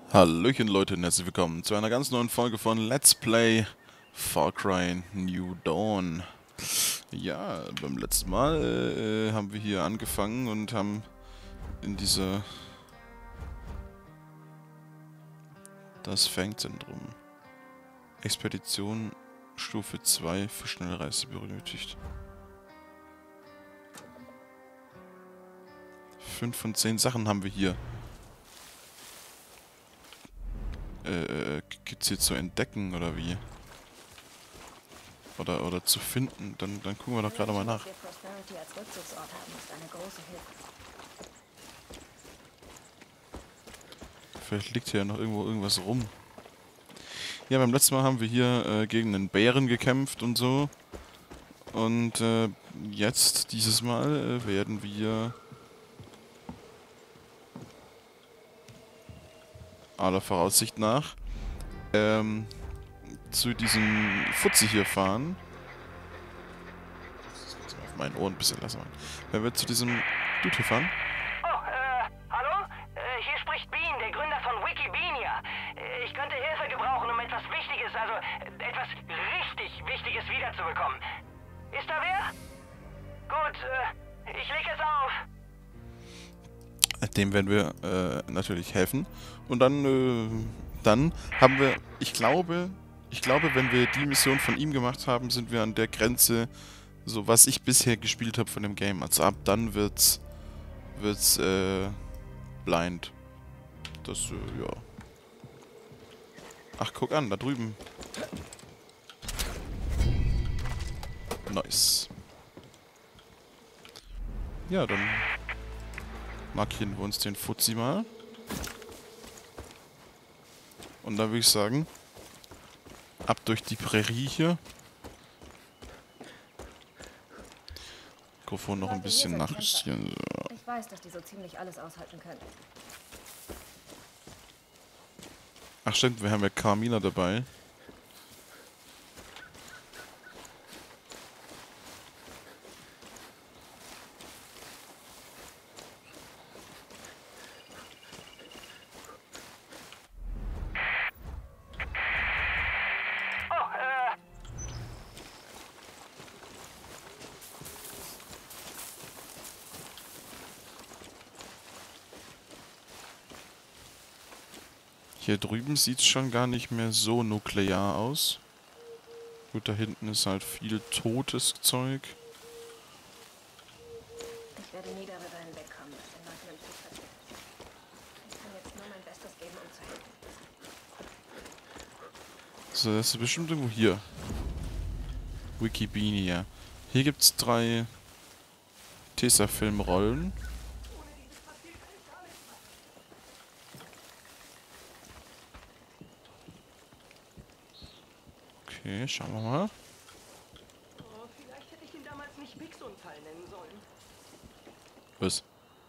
Hallöchen Leute und herzlich willkommen zu einer ganz neuen Folge von Let's Play Far Cry New Dawn. Ja, beim letzten Mal haben wir hier angefangen und haben in das Fangzentrum Expedition Stufe 2 für Schnellreise benötigt. 5 von 10 Sachen haben wir hier. Gibt's hier zu entdecken oder wie? Oder zu finden, dann gucken wir doch gerade mal nach. Vielleicht liegt hier ja noch irgendwo irgendwas rum. Ja, beim letzten Mal haben wir hier gegen einen Bären gekämpft und so. Und jetzt, dieses Mal, werden wir aller Voraussicht nach zu diesem Fuzzi hier fahren. Auf meinen Ohren ein bisschen lassen. Wenn wir zu diesem Dude hier fahren. Hallo? Hier spricht Bean, der Gründer von Wikibeania. Ich könnte Hilfe gebrauchen, um etwas Wichtiges, also etwas richtig Wichtiges wiederzubekommen. Ist da wer? Gut, ich lege es auf. Dem werden wir natürlich helfen. Und dann haben wir, ich glaube, wenn wir die Mission von ihm gemacht haben, sind wir an der Grenze, so was ich bisher gespielt habe von dem Game. Also ab dann wird's blind. Das, ja. Ach, guck an, da drüben. Nice. Ja, dann markieren wir uns den Fuzzi mal. Und dann würde ich sagen, ab durch die Prärie hier. Mikrofon noch ein bisschen nachjustieren. So. Ich weiß, dass die so ziemlich alles aushalten können. Ach stimmt, wir haben ja Carmina dabei. Hier drüben sieht es schon gar nicht mehr so nuklear aus. Gut, da hinten ist halt viel totes Zeug. Ich werde nie darüber hinwegkommen, dass den Leuten im Krieg passiert. Ich kann jetzt nur mein Bestes geben, um zu helfen. So, das ist bestimmt irgendwo hier. Wikibeania. Hier gibt es 3 Tesafilm-Rollen. Okay, schauen wir mal. Oh, vielleicht hätte ich ihn damals nicht Wichsunfall nennen sollen. Was?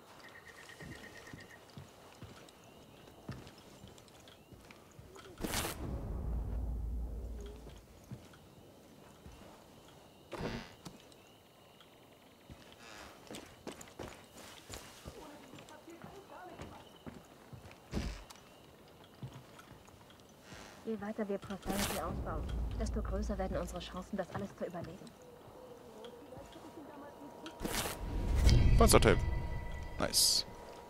Je weiter wir Prosperity ausbauen, desto größer werden unsere Chancen, das alles zu überleben. Panzertape. Nice.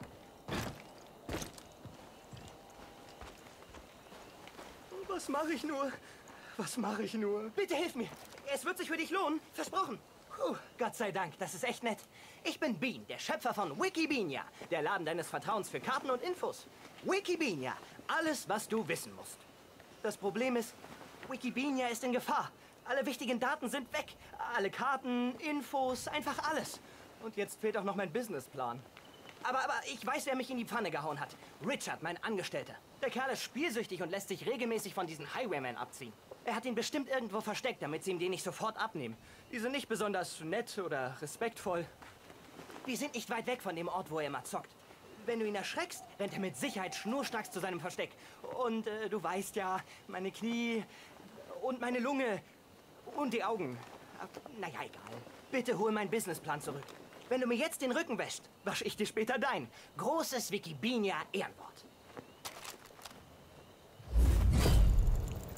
Was mache ich nur? Was mache ich nur? Bitte hilf mir. Es wird sich für dich lohnen. Versprochen. Puh, Gott sei Dank, das ist echt nett. Ich bin Bean, der Schöpfer von Wikibeania, der Laden deines Vertrauens für Karten und Infos. Wikibeania, alles, was du wissen musst. Das Problem ist, Wikibeania ist in Gefahr. Alle wichtigen Daten sind weg. Alle Karten, Infos, einfach alles. Und jetzt fehlt auch noch mein Businessplan. Aber ich weiß, wer mich in die Pfanne gehauen hat. Richard, mein Angestellter. Der Kerl ist spielsüchtig und lässt sich regelmäßig von diesen Highwaymen abziehen. Er hat ihn bestimmt irgendwo versteckt, damit sie ihm den nicht sofort abnehmen. Die sind nicht besonders nett oder respektvoll. Die sind nicht weit weg von dem Ort, wo er immer zockt. Wenn du ihn erschreckst, rennt er mit Sicherheit schnurstracks zu seinem Versteck. Und du weißt ja, meine Knie und meine Lunge und die Augen. Naja, egal. Bitte hol meinen Businessplan zurück. Wenn du mir jetzt den Rücken wäschst, wasche ich dir später dein. Großes Wikibeania Ehrenwort.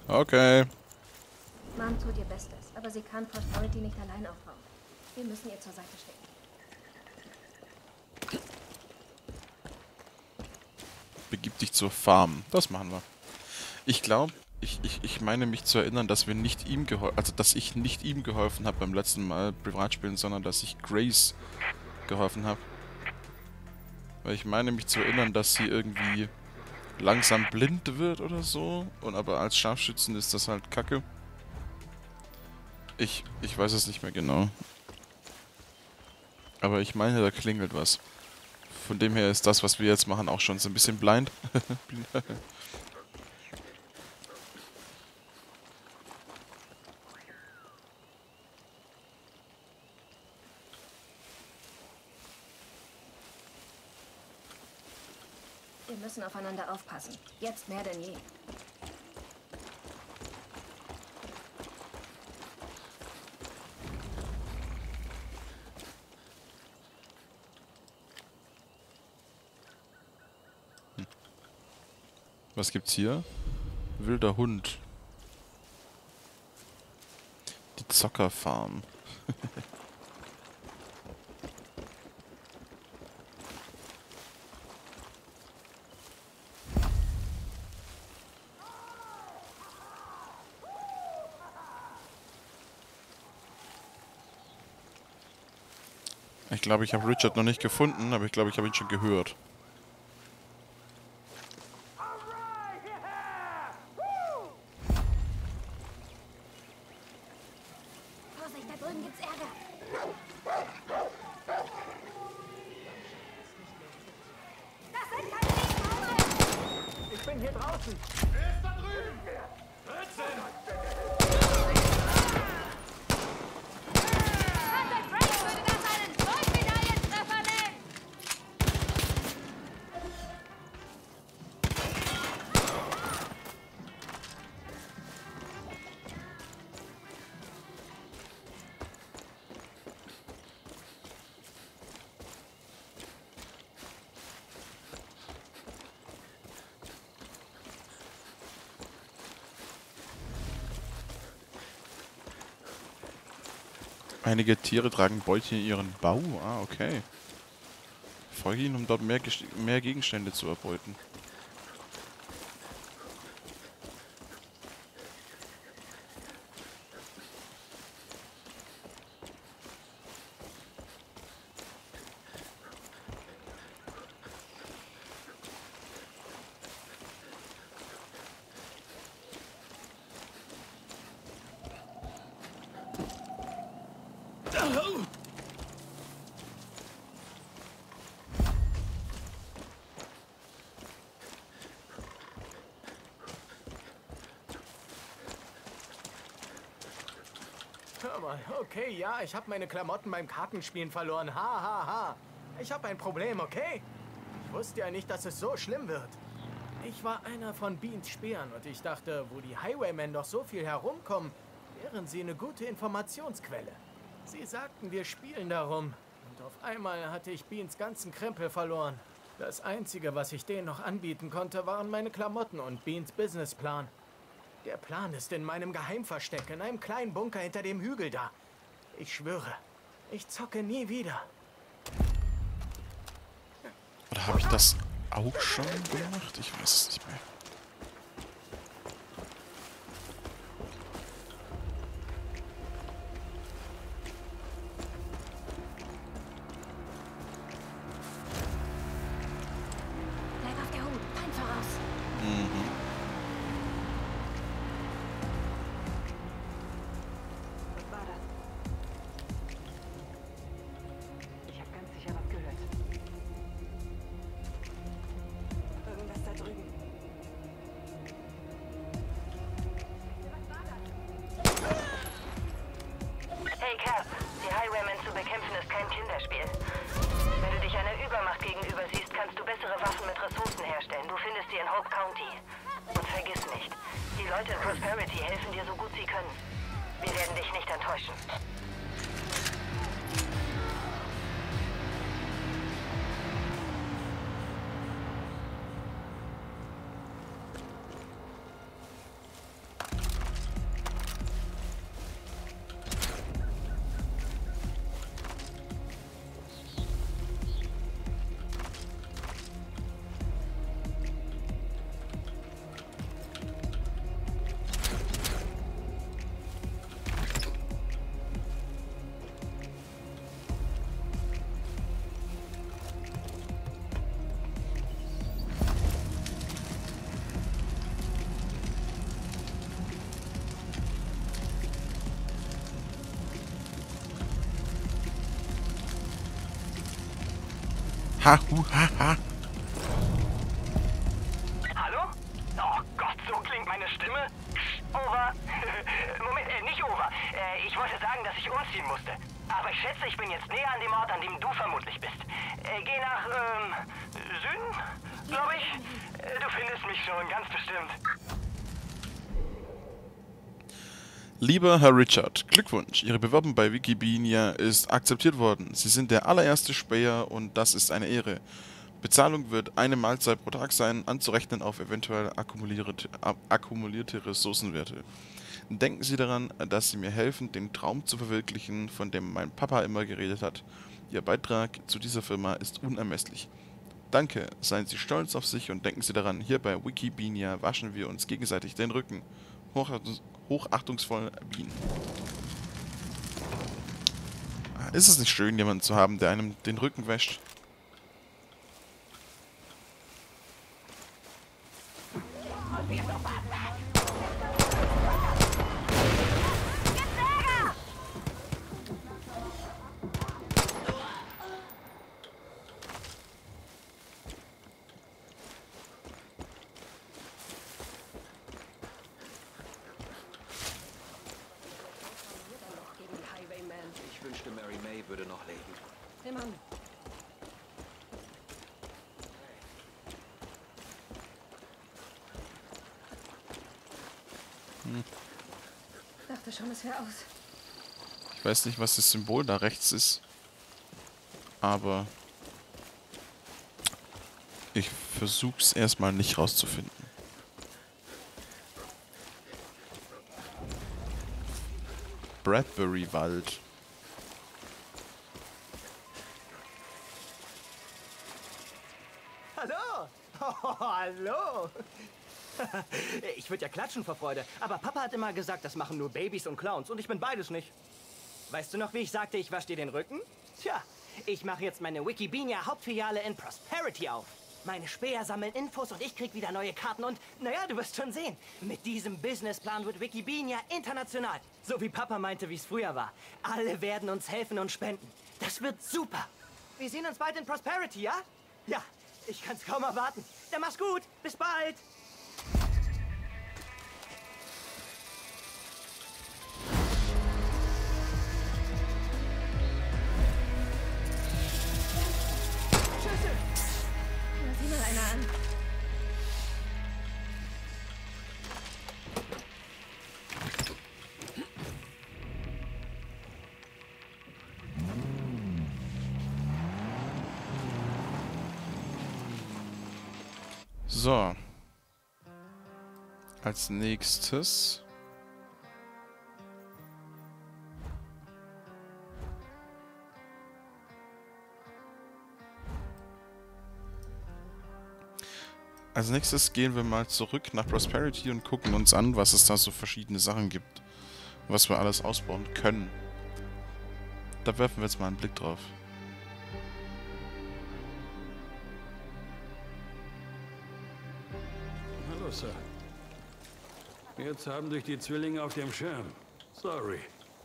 Okay. Mom tut ihr Bestes, aber sie kann Prosperity nicht allein aufbauen. Wir müssen ihr zur Seite stehen. Begib dich zur Farm. Das machen wir. Ich glaube, ich meine mich zu erinnern, dass wir nicht ihm geholfen, also dass ich nicht ihm geholfen habe beim letzten Mal Privatspielen, sondern dass ich Grace geholfen habe. Weil ich meine mich zu erinnern, dass sie irgendwie langsam blind wird oder so. Und aber als Scharfschützen ist das halt kacke. Ich weiß es nicht mehr genau. Aber ich meine, da klingelt was. Von dem her ist das, was wir jetzt machen, auch schon so ein bisschen blind. Wir müssen aufeinander aufpassen. Jetzt mehr denn je. Was gibt's hier? Wilder Hund. Die Zockerfarm. Ich glaube, ich habe Richard noch nicht gefunden, aber ich glaube, ich habe ihn schon gehört. Vorsicht, da drüben gibt's Ärger. Das sind keine Riesenhunde! Ich bin hier draußen. Wer ist da drüben? Ritzen! Hunter Drake würde das einen Goldmedaillentreffer nennen! Einige Tiere tragen Beutchen in ihren Bau. Ah, okay. Folge ihnen, um dort mehr Gegenstände zu erbeuten. Hör mal, okay, ja, ich habe meine Klamotten beim Kartenspielen verloren. Ha, ha, ha. Ich habe ein Problem, okay? Ich wusste ja nicht, dass es so schlimm wird. Ich war einer von Beans Speeren und ich dachte, wo die Highwaymen doch so viel herumkommen, wären sie eine gute Informationsquelle. Sie sagten, wir spielen darum. Und auf einmal hatte ich Beans ganzen Krempel verloren. Das Einzige, was ich denen noch anbieten konnte, waren meine Klamotten und Beans Businessplan. Der Plan ist in meinem Geheimversteck, in einem kleinen Bunker hinter dem Hügel da. Ich schwöre, ich zocke nie wieder. Oder habe ich das auch schon gemacht? Ich weiß es nicht mehr. Bleib auf der Hut, Feind voraus. Was war das? Ich habe ganz sicher was gehört. Irgendwas da drüben. Hey Cap, die Highwaymen zu bekämpfen ist kein Kinderspiel. Wenn du dich einer Übermacht gegenüber siehst, kannst du bessere Waffen mit Ressourcen herstellen. Du findest sie in Hope County. Und vergiss nicht, die Leute in Prosperity helfen dir so gut sie können. Wir werden dich nicht enttäuschen. Ha, hu, ha, ha. Hallo? Oh Gott, so klingt meine Stimme. Over. Moment, nicht over. Ich wollte sagen, dass ich umziehen musste. Aber ich schätze, ich bin jetzt näher an dem Ort, an dem du vermutlich bist. Geh nach, Süden, glaube ich. Du findest mich schon, ganz bestimmt. Lieber Herr Richard, Glückwunsch. Ihre Bewerbung bei Wikipedia ist akzeptiert worden. Sie sind der allererste Späher und das ist eine Ehre. Bezahlung wird eine Mahlzeit pro Tag sein, anzurechnen auf eventuell akkumulierte Ressourcenwerte. Denken Sie daran, dass Sie mir helfen, den Traum zu verwirklichen, von dem mein Papa immer geredet hat. Ihr Beitrag zu dieser Firma ist unermesslich. Danke, seien Sie stolz auf sich und denken Sie daran, hier bei Wikipedia waschen wir uns gegenseitig den Rücken. Hochachtungsvoll, Bean. Ist es nicht schön, jemanden zu haben, der einem den Rücken wäscht? Ich wünschte, Mary May würde noch leben. Hey Mann. Ich dachte schon, es wäre aus. Ich weiß nicht, was das Symbol da rechts ist. Aber ich versuch's erstmal nicht rauszufinden. Bradbury-Wald. Hallo? Oh, hallo. Ich würde ja klatschen vor Freude, aber Papa hat immer gesagt, das machen nur Babys und Clowns und ich bin beides nicht. Weißt du noch, wie ich sagte, ich wasche dir den Rücken? Tja, ich mache jetzt meine Wikipedia Hauptfiliale in Prosperity auf. Meine Späher sammeln Infos und ich krieg wieder neue Karten und, naja, du wirst schon sehen. Mit diesem Businessplan wird Wikipedia international. So wie Papa meinte, wie es früher war. Alle werden uns helfen und spenden. Das wird super. Wir sehen uns bald in Prosperity, ja? Ja, ich kann's kaum erwarten. Dann mach's gut. Bis bald. Na, sieh mal einer an. So. Als nächstes. Als nächstes gehen wir mal zurück nach Prosperity und gucken uns an, was es da so verschiedene Sachen gibt. Was wir alles ausbauen können. Da werfen wir jetzt mal einen Blick drauf. Hallo, Sir. Jetzt haben dich die Zwillinge auf dem Schirm. Sorry.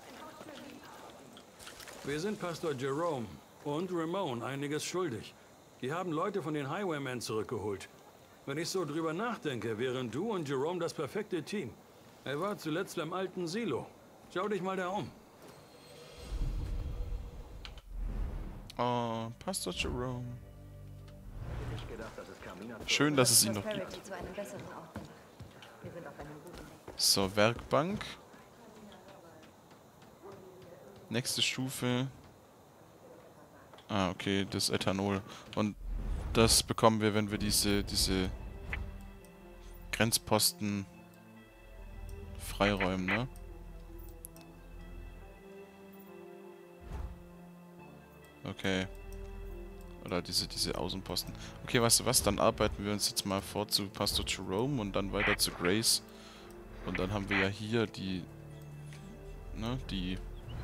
Wir sind Pastor Jerome und Ramon einiges schuldig. Die haben Leute von den Highwaymen zurückgeholt. Wenn ich so drüber nachdenke, wären du und Jerome das perfekte Team. Er war zuletzt am alten Silo. Schau dich mal da um. Oh, Pastor Jerome. Schön, dass es ihn noch gibt. Prosperity zu einem besseren Ort gemacht. Wir sind auf einem guten Weg. So, Werkbank. Nächste Stufe. Ah, okay, das Ethanol. Und das bekommen wir, wenn wir diese Grenzposten freiräumen, ne? Okay. Oder diese Außenposten. Okay, weißt du was? Dann arbeiten wir uns jetzt mal vor zu Pastor Jerome und dann weiter zu Grace. Und dann haben wir ja hier die... Ne, die...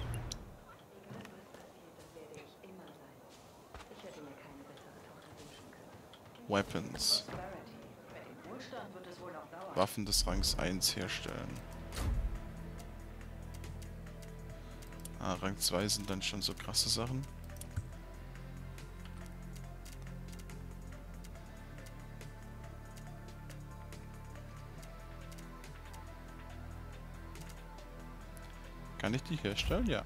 Weapons. Waffen des Rangs 1 herstellen. Ah, Rang 2 sind dann schon so krasse Sachen. Kann ich die herstellen? Ja.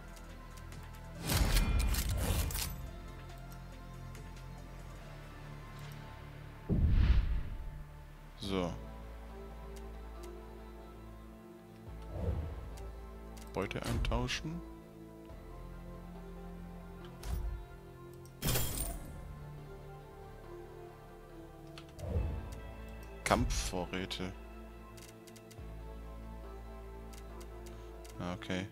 So. Beute eintauschen. Kampfvorräte. Ah, okay.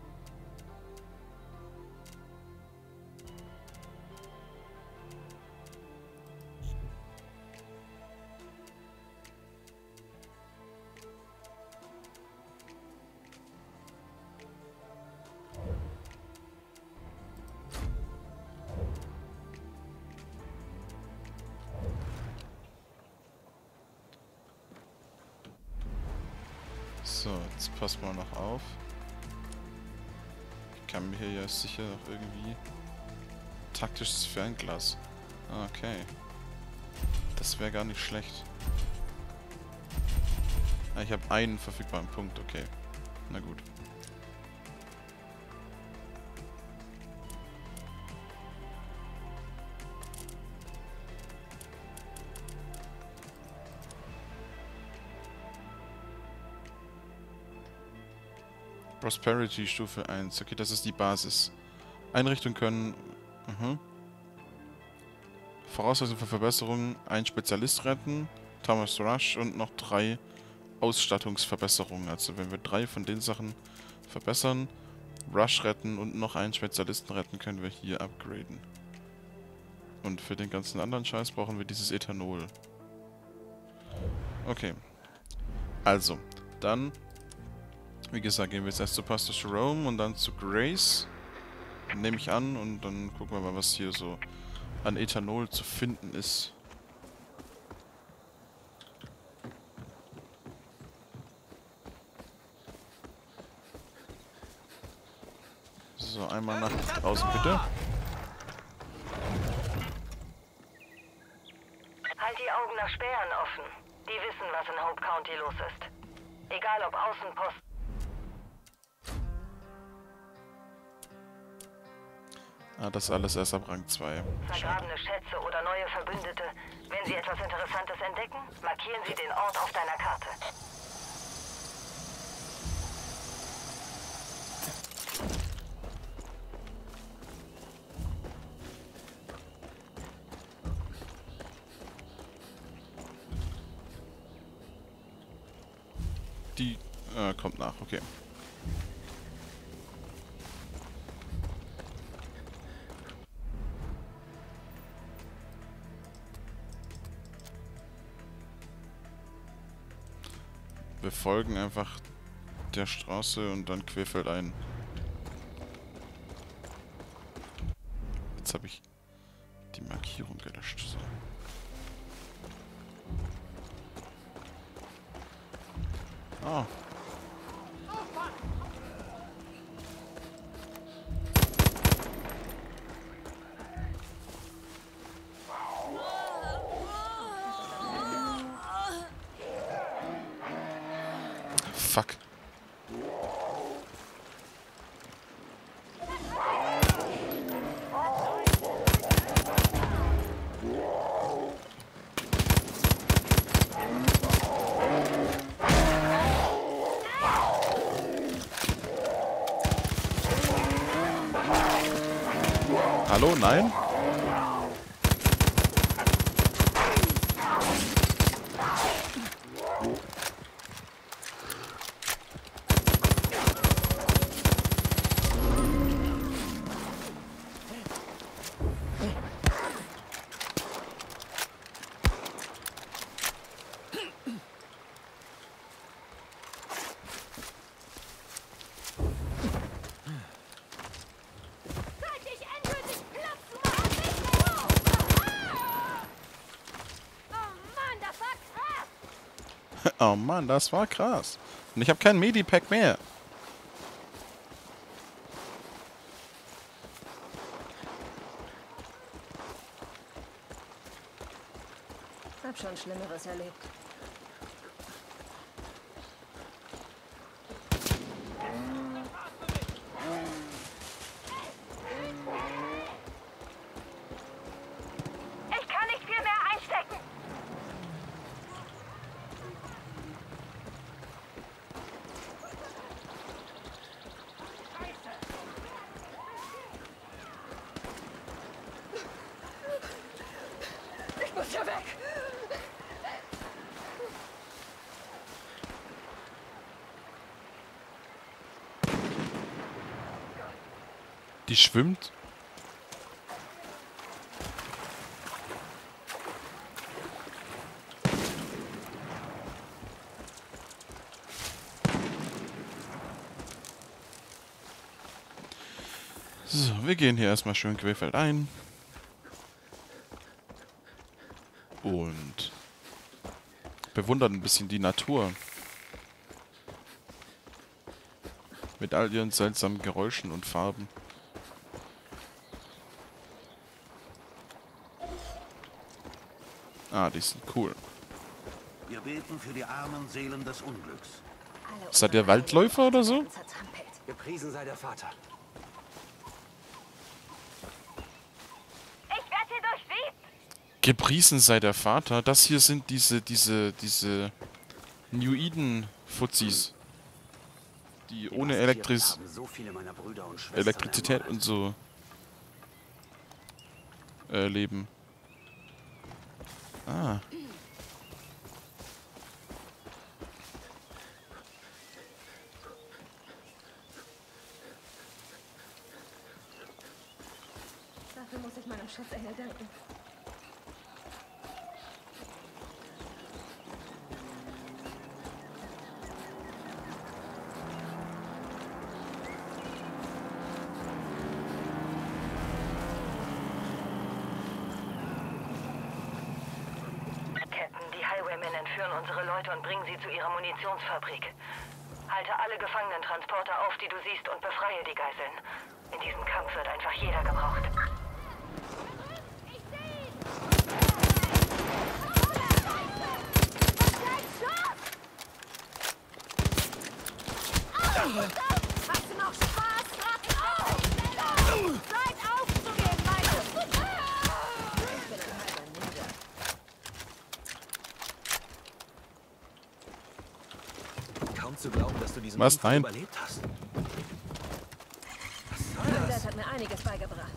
So, jetzt passen wir noch auf. Ich kann mir hier ja sicher noch irgendwie... Taktisches Fernglas. Ah, okay. Das wäre gar nicht schlecht. Ah, ich habe einen verfügbaren Punkt, okay. Na gut. Prosperity Stufe 1. Okay, das ist die Basis. Einrichtungen können... Voraussetzungen für Verbesserungen. Ein Spezialist retten. Thomas Rush und noch 3 Ausstattungsverbesserungen. Also wenn wir 3 von den Sachen verbessern, Rush retten und noch einen Spezialisten retten, können wir hier upgraden. Und für den ganzen anderen Scheiß brauchen wir dieses Ethanol. Okay. Also, dann... Wie gesagt, gehen wir jetzt erst zu Pastor Jerome und dann zu Grace. Nehme ich an und dann gucken wir mal, was hier so an Ethanol zu finden ist. So, einmal nach draußen bitte. Halt die Augen nach Spähern offen. Die wissen, was in Hope County los ist. Egal ob Außenpost. Ah, das alles erst ab Rang 2. Vergrabene Schätze oder neue Verbündete. Wenn Sie etwas Interessantes entdecken, markieren Sie den Ort auf deiner Karte. Die kommt nach, okay. Wir folgen einfach der Straße und dann querfeldein. Jetzt habe ich die Markierung gelöscht. So. Oh. Fuck. Hallo, nein? Oh Mann, das war krass. Und ich habe kein Medipack mehr. Hab schon Schlimmeres erlebt. Die schwimmt. So, wir gehen hier erstmal schön querfeld ein. Und bewundern ein bisschen die Natur. Mit all ihren seltsamen Geräuschen und Farben. Ah, die sind cool. Wir beten für die armen Seelen des Unglücks. Seid ihr Waldläufer oder so? Gepriesen sei der Vater. Ich werde hier durchsiebt! Gepriesen sei der Vater. Das hier sind diese New Eden-Fuzis. Die ohne So viele meiner Brüder und Schwestern Elektrizität und so leben. Ah. Dafür muss ich meinem Schutzengel danken. Captain, die Highwaymen entführen unsere Leute und bringen sie zu ihrer Munitionsfabrik. Halte alle Gefangenentransporter auf, die du siehst, und befreie die Geiseln. In diesem Kampf wird einfach jeder gebraucht. Hast du noch Spaß? Seid aufzugehen, Leute! Ich bin ein halber Ninja. Kaum zu glauben, dass du diesen Was? Unfall Nein. überlebt hast. Mein Dad hat mir einiges beigebracht.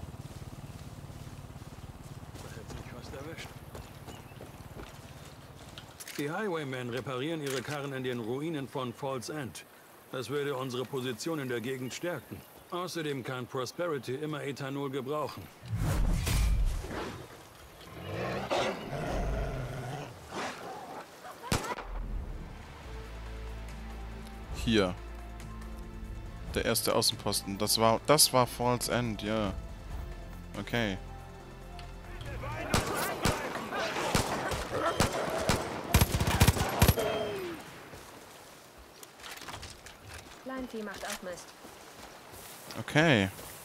Das hat sich fast erwischt. Die Highwaymen reparieren ihre Karren in den Ruinen von Falls End. Das würde unsere Position in der Gegend stärken. Außerdem kann Prosperity immer Ethanol gebrauchen. Hier. Der erste Außenposten. Das war Falls End, ja. Okay. Kleinvieh macht auch Mist. Okay.